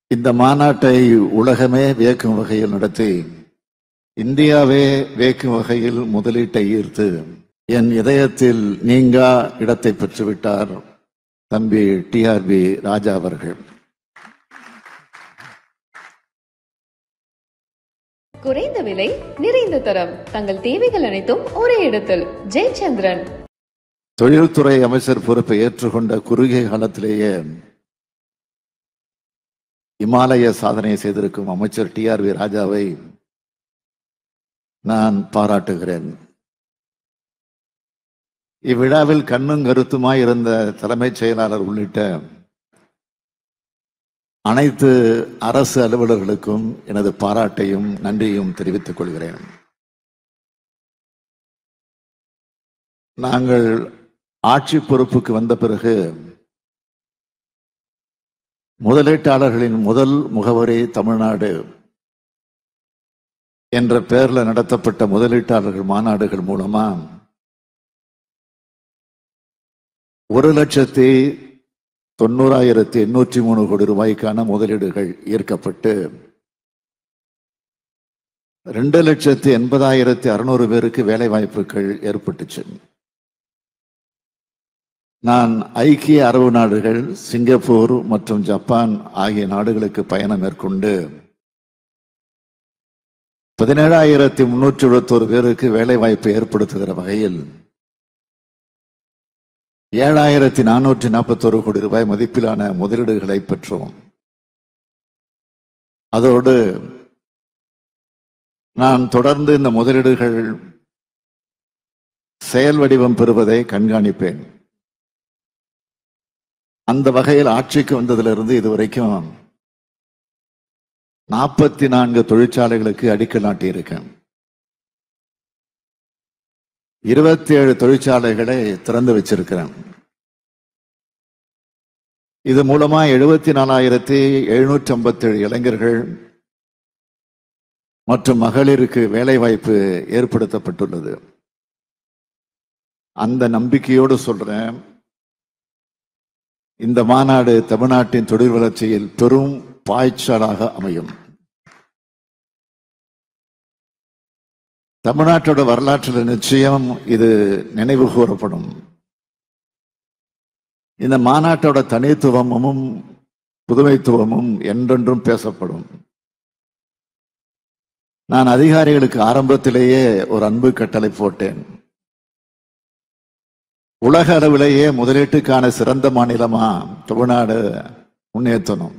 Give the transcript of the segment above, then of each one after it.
இந்த மாநாட்டை உலகமே வியக்கும் வகையில் நடத்தி இந்தியாவே வியக்கும் வகையில் முதலீட்டை ஈர்த்து என் இதயத்தில் நீங்கா இடத்தை பெற்றுவிட்டார் தம்பி டிஆர்பி ராஜா அவர்கள். குறைந்த விலை, நிறைந்த தரம், தங்கள் தேவைகள் அனைத்தும் ஒரே இடத்தில். ஜெயச்சந்திரன். தொழில்துறை அமைச்சர் பொறுப்பை ஏற்றுக்கொண்ட குறுகிய காலத்திலேயே இமாலய சாதனை செய்திருக்கும் அமைச்சர் டிஆர்பி ராஜாவை நான் பாராட்டுகிறேன். இவ்விழாவில் கண்ணும் கருத்துமாய் இருந்த தலைமைச் செயலாளர் உள்ளிட்ட அனைத்து அரசு அலுவலர்களுக்கும் எனது பாராட்டையும் நன்றியும் தெரிவித்துக் கொள்கிறேன். நாங்கள் ஆட்சி பொறுப்புக்கு வந்த பிறகு முதலீட்டாளர்களின் முதல் முகவரி தமிழ்நாடு என்ற பெயரில் நடத்தப்பட்ட முதலீட்டாளர்கள் மாநாடுகள் மூலமா 1,90,803 கோடி ரூபாய்க்கான முதலீடுகள் ஈர்க்கப்பட்டு 2,80,600 பேருக்கு வேலை வாய்ப்புகள் ஏற்பட்டுச்சு. நான் ஐக்கிய அரபு நாடுகள், சிங்கப்பூர் மற்றும் ஜப்பான் ஆகிய நாடுகளுக்கு பயணம் மேற்கொண்டு 17,371 பேருக்கு வேலை வாய்ப்பை ஏற்படுத்துகிற வகையில் 7,441 கோடி ரூபாய் மதிப்பிலான முதலீடுகளை பெற்றோம். அதோடு நான் தொடர்ந்து இந்த முதலீடுகள் செயல் வடிவம் பெறுவதை கண்காணிப்பேன். அந்த வகையில் ஆட்சிக்கு வந்ததிலிருந்து இதுவரைக்கும் 44 தொழிற்சாலைகளுக்கு அடிக்கல் நாட்டியிருக்கேன். 27 தொழிற்சாலைகளை திறந்து வச்சிருக்கிறேன். இது மூலமா 74,757 இளைஞர்கள் மற்றும் மகளிருக்கு வேலை வாய்ப்பு ஏற்படுத்தப்பட்டுள்ளது. அந்த நம்பிக்கையோடு சொல்றேன், இந்த மாநாடு தமிழ்நாட்டின் தொழில் வளர்ச்சியில் பெரும் பாய்ச்சலாக அமையும். தமிழ்நாட்டோட வரலாற்றில் நிச்சயம் இது நினைவு கூறப்படும். இந்த மாநாட்டோட தனித்துவமும் புதுமைத்துவமும் என்றென்றும் பேசப்படும். நான் அதிகாரிகளுக்கு ஆரம்பத்திலேயே ஒரு அன்பு கட்டளை போட்டேன். உலக அளவிலேயே முதலீட்டுக்கான சிறந்த மாநிலமா தமிழ்நாடு முன்னேற்றணும்.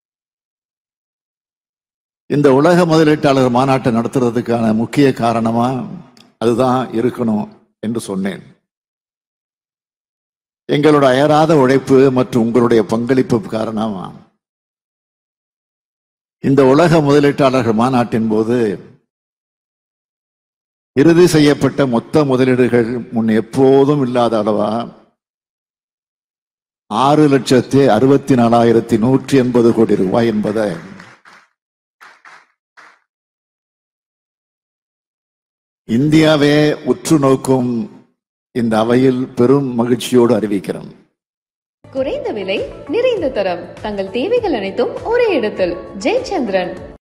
இந்த உலக முதலீட்டாளர் மாநாட்டை நடத்துறதுக்கான முக்கிய காரணமா அதுதான் இருக்கணும் என்று சொன்னேன். எங்களோட அயராத உழைப்பு மற்றும் உங்களுடைய பங்களிப்பு காரணமா இந்த உலக முதலீட்டாளர்கள் மாநாட்டின் போது இறுதி செய்யப்பட்ட மொத்த முதலீடுகள் முன் எப்போதும் இல்லாத அளவா 6,64,180 கோடி ரூபாய் என்பதை இந்தியாவே உற்று நோக்கும் இந்த அவையில் பெரும் மகிழ்ச்சியோடு அறிவிக்கிறோம். குறைந்த விலை, நிறைந்த தரம், தங்கள் தேவைகள் அனைத்தும் ஒரே இடத்தில். ஜெயச்சந்திரன்.